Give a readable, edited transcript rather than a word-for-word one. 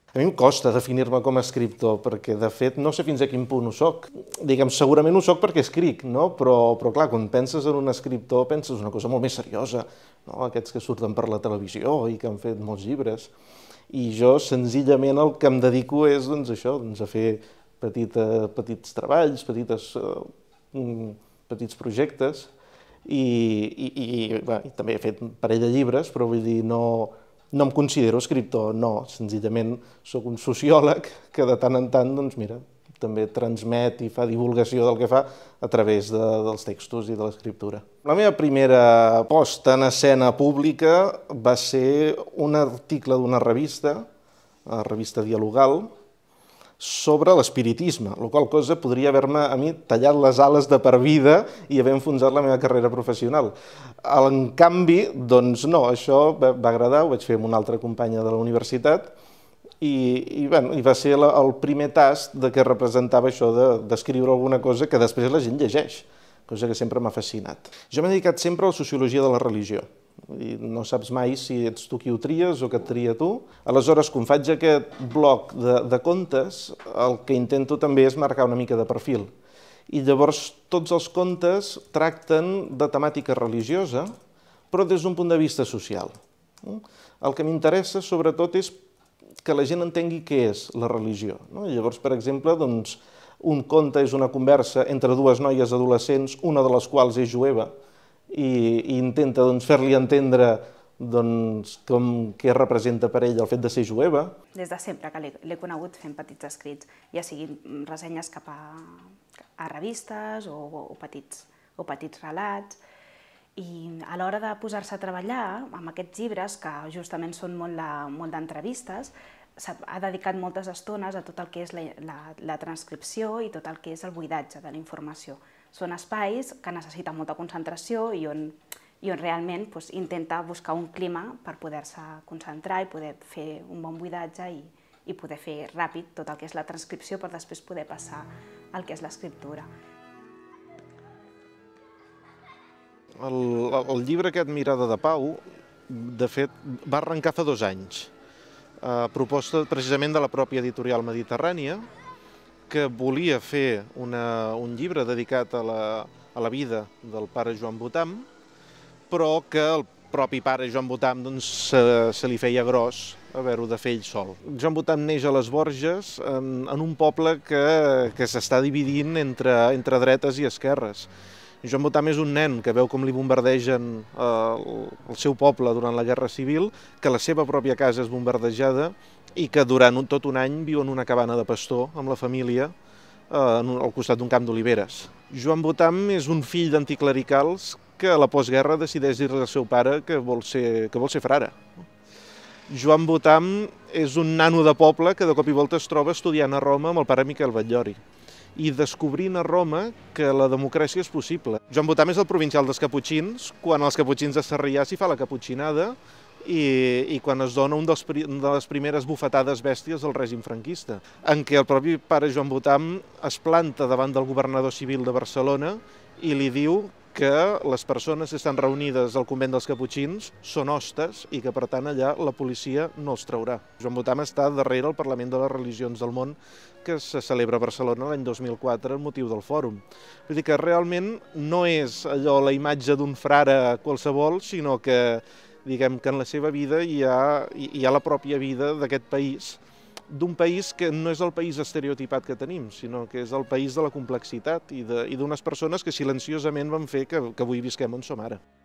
A mi em costa definir-me com a escriptor, perquè de fet no sé fins a quin punt ho soc. Diguem, segurament ho soc perquè escric, no? Però clar, quan penses en un escriptor penses una cosa molt més seriosa, no? Aquests que surten per la televisió i que han fet molts llibres. I jo senzillament el que em dedico és doncs, això, doncs, a fer petits treballs, petits projectes, i també he fet un parell de llibres, però vull dir, no em considero escriptor, no, senzillament sóc un sociòleg que de tant en tant, doncs mira, també transmet i fa divulgació del que fa a través dels textos i de l'escriptura. La meva primera posta en escena pública va ser un article d'una revista, la revista Dialogal, sobre l'espiritisme, la qual cosa podria haver-me a mi tallat les ales de per vida i haver enfonsat la meva carrera professional. En canvi, doncs no, això va agradar, ho vaig fer amb una altra companya de la universitat i va ser el primer tast de què representava això d'escriure alguna cosa que després la gent llegeix, cosa que sempre m'ha fascinat. Jo m'he dedicat sempre a la sociologia de la religió. No saps mai si ets tu qui ho tries o que et tria tu. Aleshores, quan faig aquest bloc de contes, el que intento també és marcar una mica de perfil. I llavors tots els contes tracten de temàtica religiosa, però des d'un punt de vista social. El que m'interessa sobretot és que la gent entengui què és la religió. Llavors, per exemple, un conte és una conversa entre dues noies adolescents, una de les quals és jueva, i intenta fer-li entendre què representa per ell el fet de ser jueva. Des de sempre que l'he conegut fent petits escrits, ja siguin ressenyes cap a revistes o petits relats, i a l'hora de posar-se a treballar amb aquests llibres, que justament són molt d'entrevistes, ha dedicat moltes estones a tot el que és la transcripció i tot el que és el buidatge de la informació. Són espais que necessiten molta concentració i on realment intenta buscar un clima per poder-se concentrar i poder fer un bon buidatge i poder fer ràpid tot el que és la transcripció per després poder passar al que és l'escriptura. El llibre aquest, Mirada de Pau, de fet, va arrencar fa 2 anys, a proposta precisament de la pròpia editorial Mediterrània, que volia fer un llibre dedicat a la vida del pare Joan Botam, però que el propi pare Joan Botam se li feia gros haver-ho de fer ell sol. Joan Botam neix a les Borges en un poble que s'està dividint entre dretes i esquerres. Joan Botam és un nen que veu com li bombardegen el seu poble durant la Guerra Civil, que la seva pròpia casa és bombardejada i que durant tot un any viu en una cabana de pastor amb la família al costat d'un camp d'oliveres. Joan Botam és un fill d'anticlericals que a la postguerra decideix dir-li al seu pare que vol ser frare. Joan Botam és un nano de poble que de cop i volta es troba estudiant a Roma amb el pare Miquel Batllori i descobrint a Roma que la democràcia és possible. Joan Botam és el provincial dels Caputxins, quan als Caputxins de Sarrià s'hi fa la caputxinada i quan es dona una de les primeres bufetades bèsties del règim franquista, en què el propi pare Joan Botam es planta davant del governador civil de Barcelona i li diu que les persones que estan reunides al convent dels Caputxins són hostes i que, per tant, allà la policia no els traurà. Joan Botam està darrere el Parlament de les Religions del Món que se celebra a Barcelona l'any 2004 amb motiu del fòrum. Vull dir que realment no és allò la imatge d'un frare qualsevol, sinó que, diguem que en la seva vida hi ha la pròpia vida d'aquest país, d'un país que no és el país estereotipat que tenim, sinó que és el país de la complexitat i d'unes persones que silenciosament van fer que avui visquem on som ara.